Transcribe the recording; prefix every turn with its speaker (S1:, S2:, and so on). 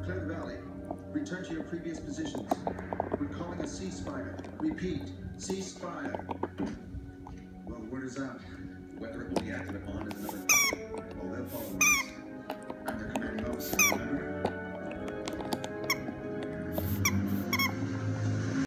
S1: Clear the valley. Return to your previous positions. We're calling a ceasefire. Repeat, ceasefire. Well, the word is out. Whether it will be acted upon is another...